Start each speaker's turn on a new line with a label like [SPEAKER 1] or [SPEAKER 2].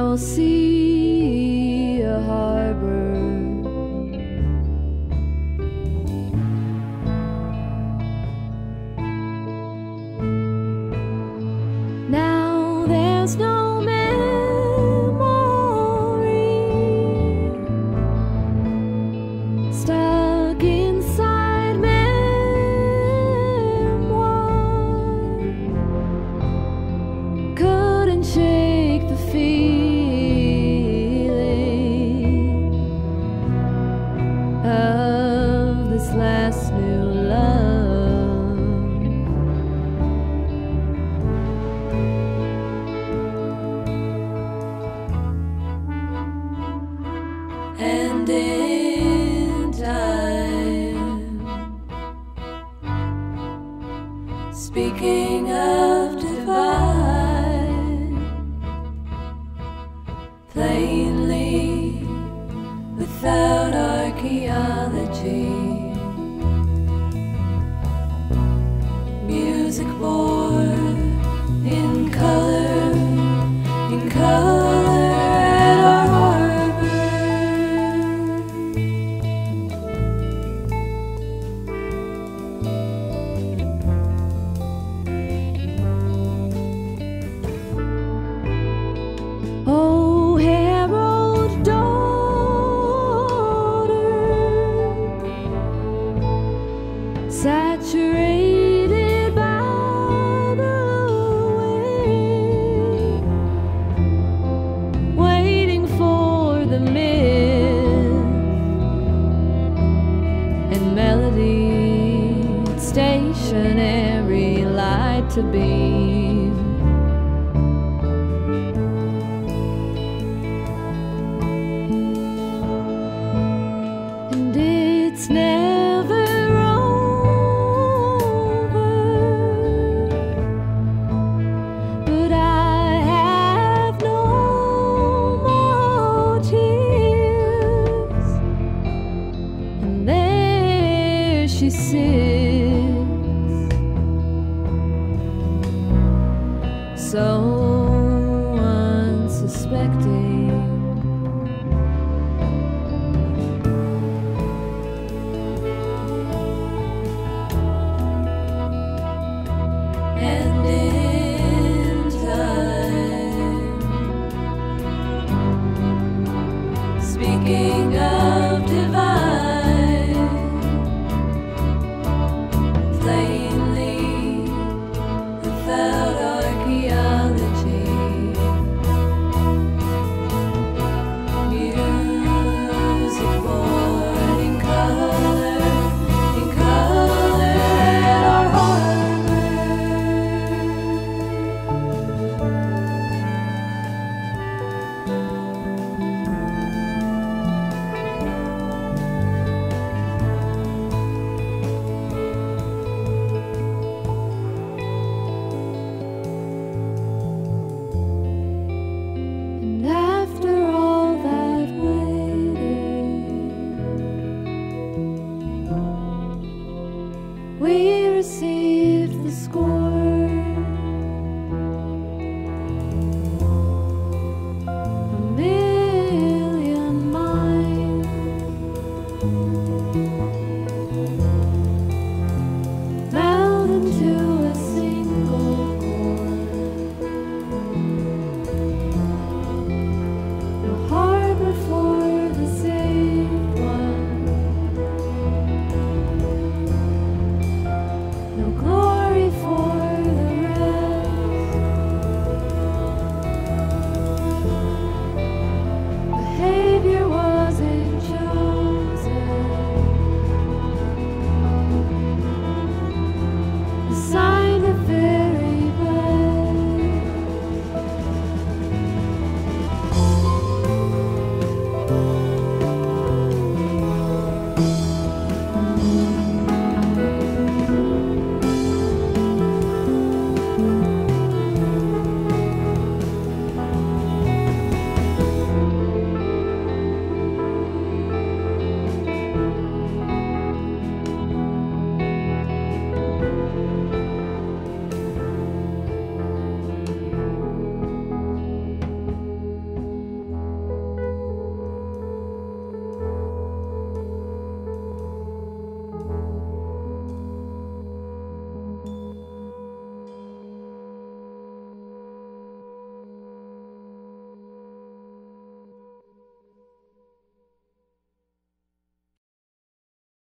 [SPEAKER 1] you'll see a harbor. Now there's no memory stuck inside memoir. Couldn't shake the feeling of this last new love. And in time, speaking of divine, plainly, without archaeology, music born in color at our harbor. Oh, harrowed daughter, saturated by the wind, waiting for the myth and melody, stationary light to beam. And it's never over, but I have no more tears. And there she sits, so unsuspecting. And in time, speaking of divine, plainly, without archaeology, music born in color at our harbor. And after all that waiting, we received the score.